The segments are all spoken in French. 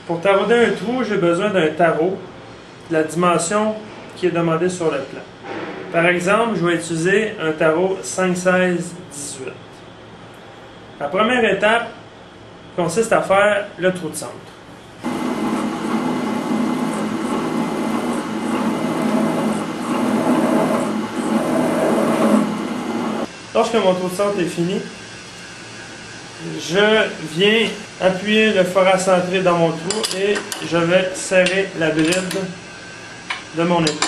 Pour tarauder un trou, j'ai besoin d'un tarot de la dimension qui est demandée sur le plan. Par exemple, je vais utiliser un tarot 5, 16, 18. La première étape consiste à faire le trou de centre. Lorsque mon trou de centre est fini, je viens appuyer le forat centré dans mon trou et je vais serrer la bride de mon épée.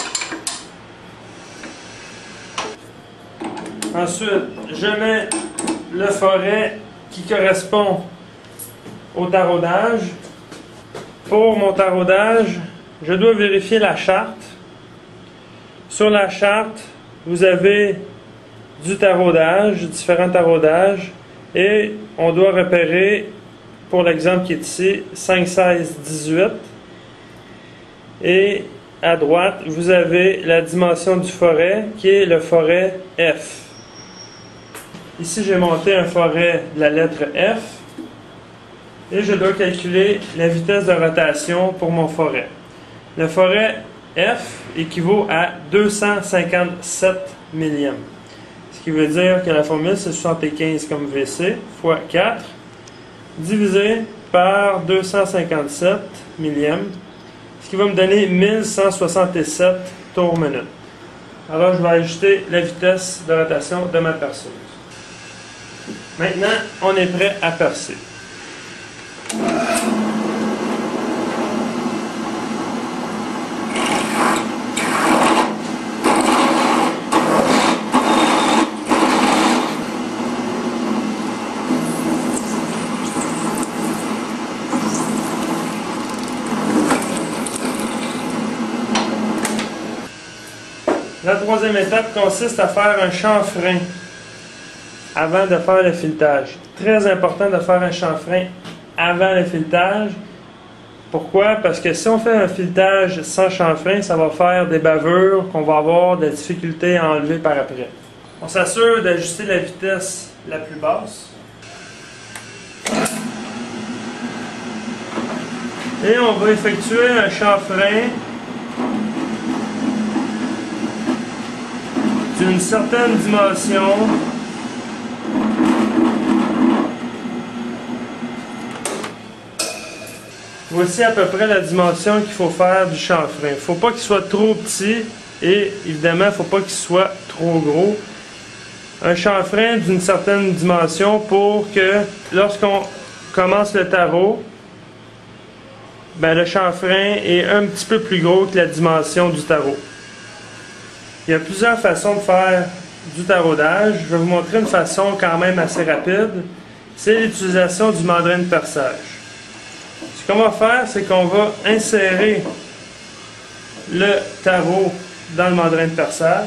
Ensuite, je mets le foret qui correspond au taraudage. Pour mon taraudage, je dois vérifier la charte. Sur la charte, vous avez du taraudage, différents taraudages, et on doit repérer, pour l'exemple qui est ici, 5, 16, 18. Et à droite, vous avez la dimension du foret, qui est le foret F. Ici, j'ai monté un foret de la lettre F, et je dois calculer la vitesse de rotation pour mon foret. Le foret F équivaut à 257 millièmes. Ce qui veut dire que la formule, c'est 75 comme VC fois 4, divisé par 257 millièmes, ce qui va me donner 1167 tours minute. Alors, je vais ajuster la vitesse de rotation de ma perceuse. Maintenant, on est prêt à percer. La troisième étape consiste à faire un chanfrein avant de faire le filetage. Très important de faire un chanfrein avant le filetage. Pourquoi? Parce que si on fait un filetage sans chanfrein, ça va faire des bavures qu'on va avoir de la difficulté à enlever par après. On s'assure d'ajuster la vitesse la plus basse. Et on va effectuer un chanfrein d'une certaine dimension. Voici à peu près la dimension qu'il faut faire du chanfrein. Il ne faut pas qu'il soit trop petit et évidemment, il ne faut pas qu'il soit trop gros. Un chanfrein d'une certaine dimension pour que lorsqu'on commence le tarot, ben, le chanfrein est un petit peu plus gros que la dimension du tarot. Il y a plusieurs façons de faire du taraudage. Je vais vous montrer une façon quand même assez rapide. C'est l'utilisation du mandrin de perçage. Ce qu'on va faire, c'est qu'on va insérer le tarot dans le mandrin de perçage.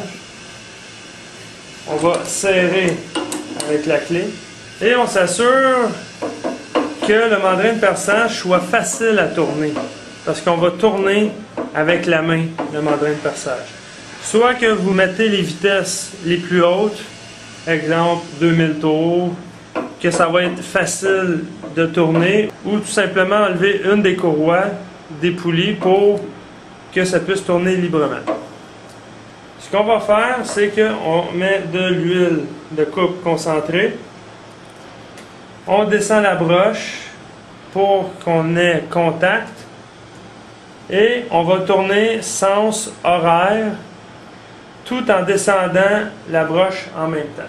On va serrer avec la clé. Et on s'assure que le mandrin de perçage soit facile à tourner. Parce qu'on va tourner avec la main le mandrin de perçage. Soit que vous mettez les vitesses les plus hautes, exemple 2000 tours, que ça va être facile de tourner, ou tout simplement enlever une des courroies des poulies pour que ça puisse tourner librement. Ce qu'on va faire, c'est qu'on met de l'huile de coupe concentrée, on descend la broche pour qu'on ait contact, et on va tourner sens horaire, tout en descendant la broche en même temps.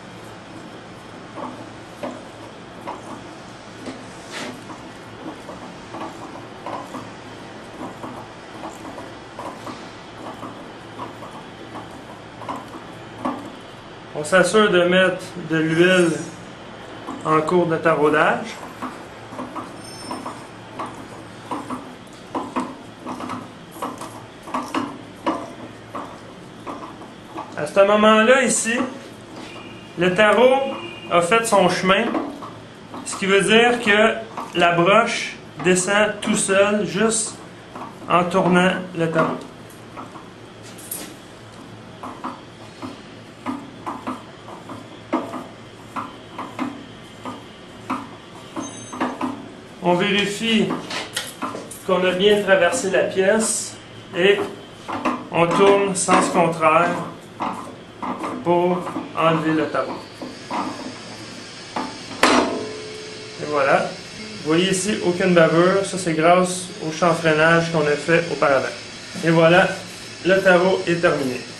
On s'assure de mettre de l'huile en cours de taraudage. À ce moment-là, ici, le tarot a fait son chemin, ce qui veut dire que la broche descend tout seul, juste en tournant le tarot. On vérifie qu'on a bien traversé la pièce et on tourne sens contraire pour enlever le tarot. Et voilà. Vous voyez ici, aucune bavure. Ça, c'est grâce au chanfreinage qu'on a fait auparavant. Et voilà, le tarot est terminé.